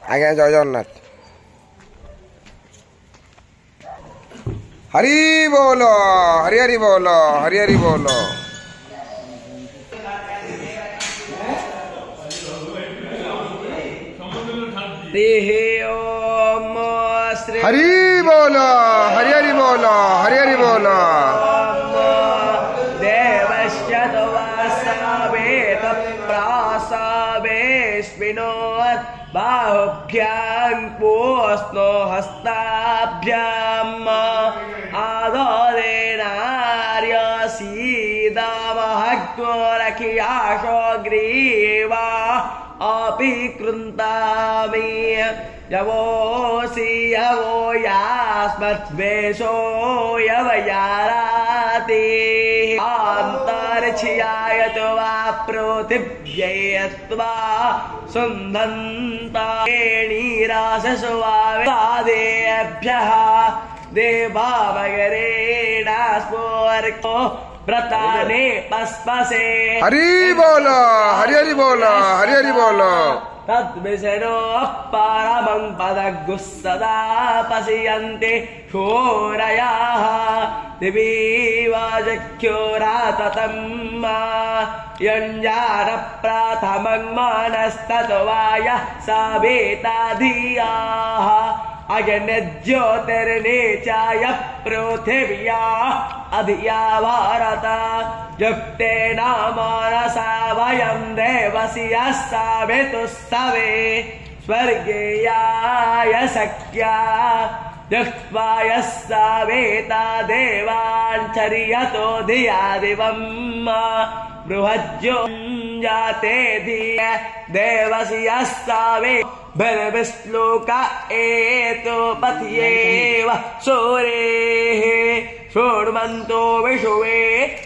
आज्ञा जय जगन्नाथ। हरि बोलो, हरि हरि बोलो, हरि हरि बोलो। हरि बोलो, हरि हरि बोलो, हरि हरि बोलो। देवस्य तवासावेत प्रासावेश्विनो बाहुभ्यां पूष्णो हस्ताभ्याम् आदरेणार्य सीदामहग्नोरखियाशो ग्रीवा अपि कृन्तामि यवोऽसि यवो यास्मद्वेषो यवयाराति आन्तरिक्षयाय त्वा पृथिव्यै त्वा सुन्धन्ताणीरासस्वादेभ्यः देवावगरेणास्मोर्को व्रताने पस्पसे। हरि बोलो, हरि हरि बोलो, हरि हरि बोलो। तद्विषणो परमं पदगुः सदा पश्यन्ति शोरयाः दिवि वाजख्योराततं यञ्जान प्रथमं मनस्तत्वाय सवेता धियाः अजन्यज्योतिर्नीचाय पृथिव्या अधिया भारत युक्तेन मनसा वयं देवस्य सावितुस्तवे स्वर्गीयाय सख्या दृष्ट्वा यस्सा वेता देवाञ्चर्यतो धिया दिवं बृहज्यो जाते धिय देवस्य सावे भरविश्लोक एतो पथ्येव सूरेः शृण्वन्तो विशुवे